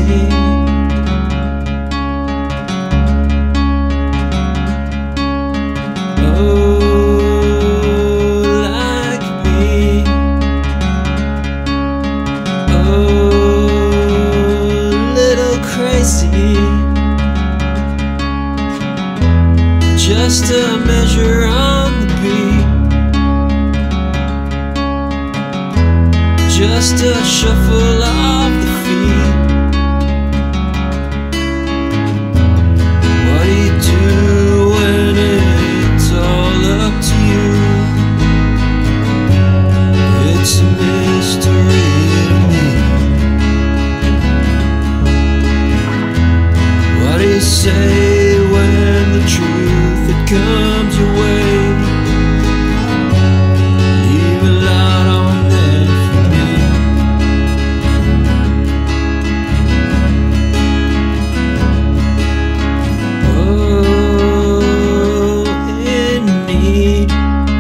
Just a measure on the beat, just a shuffle of the feet. What do you do when it's all up to you? It's a mystery to me. What do you say when the truth comes your way? Leave a lot on there for me. Oh, in need.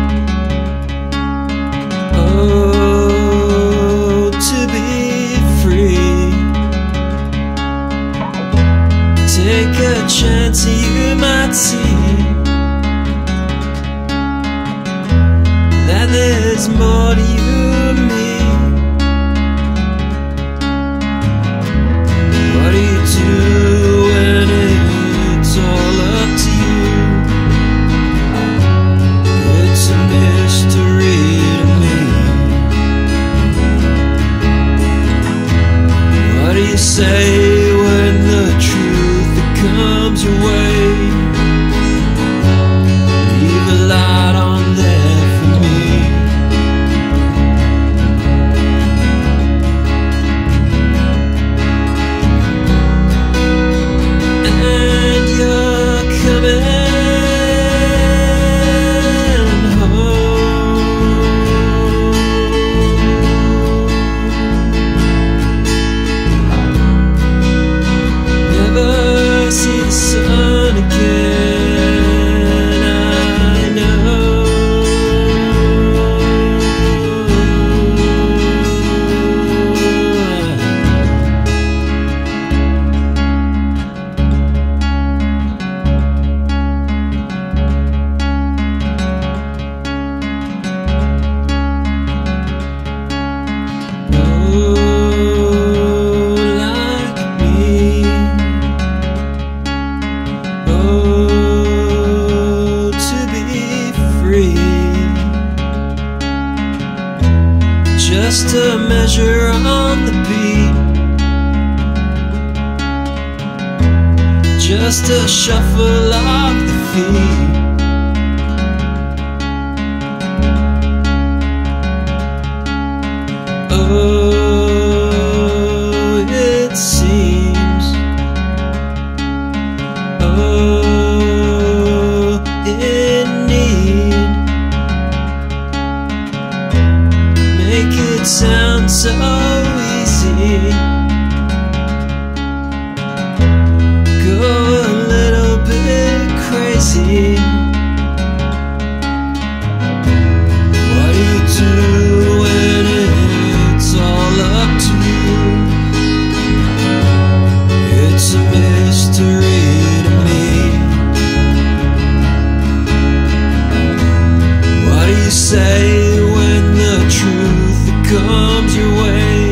Oh, to be free. Take a chance, you might see that there's more to you and me. What do you do when it's all up to you? It's a mystery to me. What do you say when the truth that comes your way? Leave a lot on there for me. And you're coming home. Never see the sun again, I know. Just a measure on the beat, just a shuffle of the feet. Oh, it seems, oh, in need. Make it sound so easy. Go a little bit crazy. What do you do when it's all up to you? It's a mystery to me. What do you say when the truth comes your way?